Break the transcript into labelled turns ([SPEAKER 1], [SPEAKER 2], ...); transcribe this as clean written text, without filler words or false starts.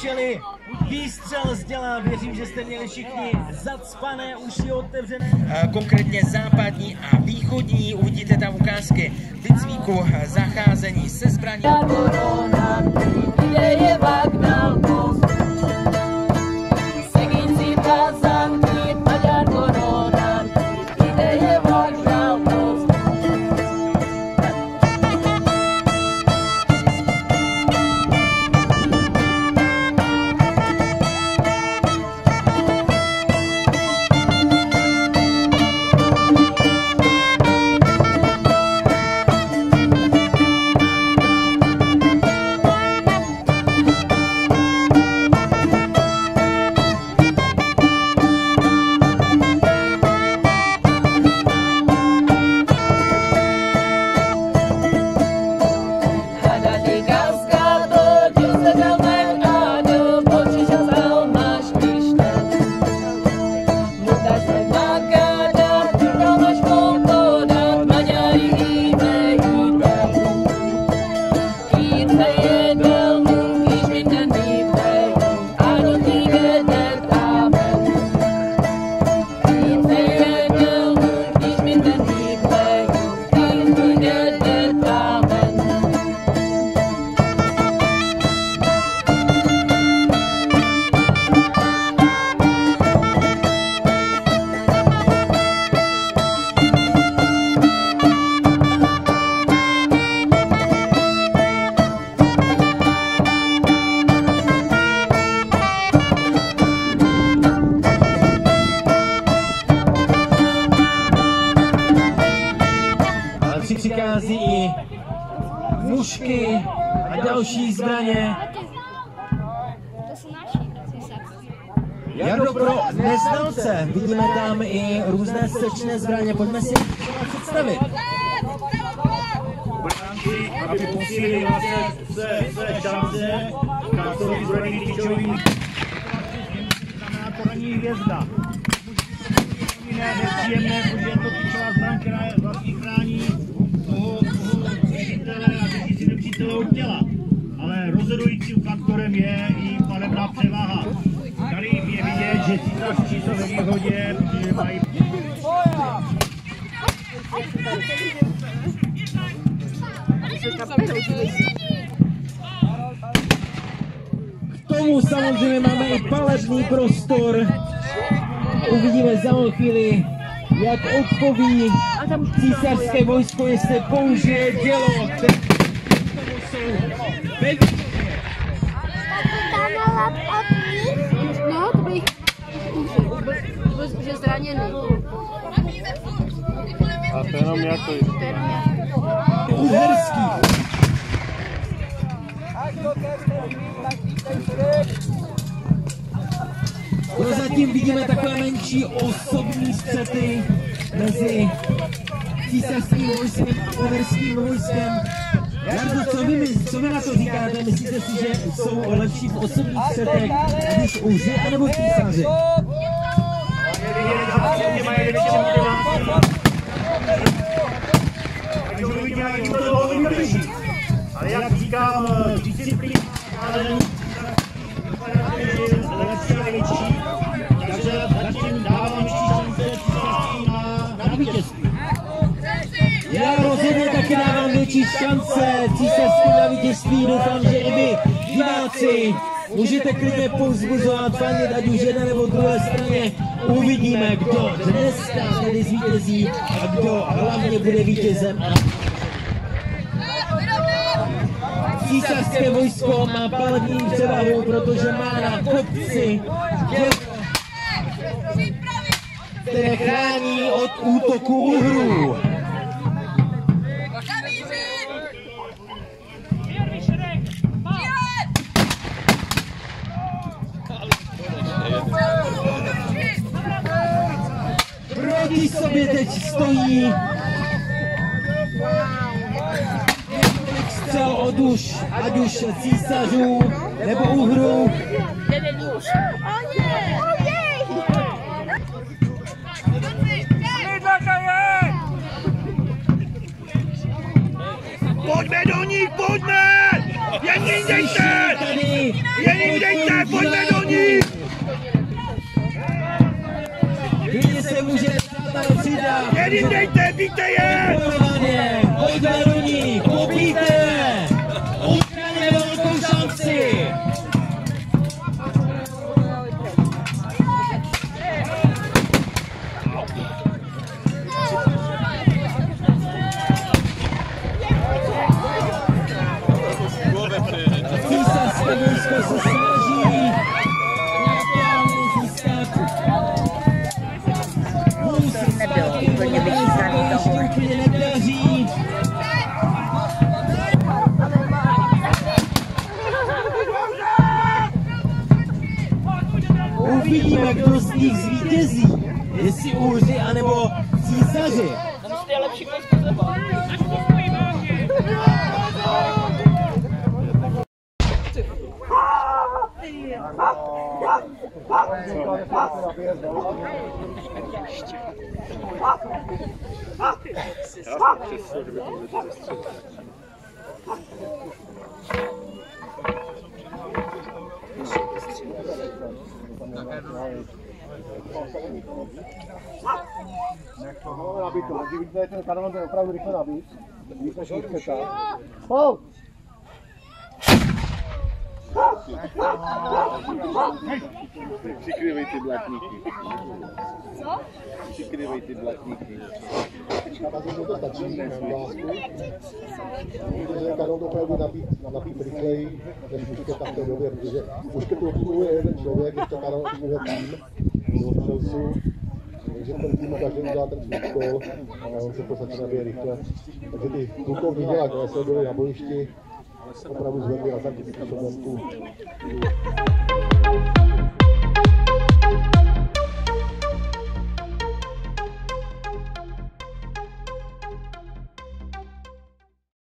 [SPEAKER 1] slyšeli výstřel z děla, věřím, že jste měli všichni zacpané uši otevřené.
[SPEAKER 2] Konkrétně západní a východní, uvidíte tam ukázky výcviku, zacházení se zbraní.
[SPEAKER 1] Přichází i mušky a další zbraně. Jardo, pro neznalce vidíme tam i různé sečné zbraně. Pojďme si představit.
[SPEAKER 3] Aby posílili své šance, Kásovi zbrojný klíčový znamená to není hvězda. Nepříjemné, protože je to klíčová zbraň, která vlastně chrání toho nepřítele a tisíci nepřítelů od těla. Ale rozhodujícím faktorem je i palebná převaha. Tady je vidět, že císařští jsou ve výhodě, protože mají...
[SPEAKER 1] K tomu samozřejmě máme i palebný prostor. Uvidíme za chvíli, jak odpoví císařské vojsko, jestli použije dělo, které jsou ve východě.
[SPEAKER 4] No, to byl že zraněný.
[SPEAKER 3] A to jenom nějaký.
[SPEAKER 1] Uherský. Prozatím vidíme takové menší osobní střety mezi císařským vojskem a uherským vojskem. Jardo, co vy na to říkáte? Myslíte si, že jsou lepší v osobních střetech, když uži, anebo císaři?
[SPEAKER 3] Ale jak říkám, disciplína takže zatím dávám šance na vítězství.
[SPEAKER 1] Já rozhodně taky dávám větší šance císařským na vítězství. Doufám, že i vy, diváci, můžete klidně povzbuzovat, fandit, ať už jedné nebo druhé straně. Uvidíme, kdo dneska tedy zvítězí a kdo hlavně bude vítězem. Císařské vojsko má palební převahu, protože má na kopci dělo, které chrání od útoku Uhrů. Proti sobě teď stojí střel od ať už císařů nebo Uhrů.
[SPEAKER 3] Pojďme do nich, pojďme! Jen jim dejte! Jen jim dejte! Dejte je!
[SPEAKER 1] Bojovaně, pojďme do ní, kopíte! Utkane velkou šanci! Císařské vojsko se snaží získat.
[SPEAKER 5] Nebylo úplně vyčítaný tohle.
[SPEAKER 1] Úplně nedaří. Uvidíme, kdo z nich zvítězí. Jestli Úři, anebo Císaři.
[SPEAKER 6] Vidíte, ten kanál je opravdu rychle nabít. Víc než výzketa. Přikrývej ty blatníky.
[SPEAKER 4] Co?
[SPEAKER 6] Přikrývej ty blatníky. To stačí na vlásku. Protože kanál to opravdu nabít rychleji než výzketa v té době, protože výzketu obsluhuje jeden člověk, ještě kanál obsluhuje tým. Takže ten tým každý udělá ten svůj úkol a on se v podstatě nabije rychle. Takže ty plukovní děla, které se byly na bojišti, opravdu zvedli na takový způsobem tu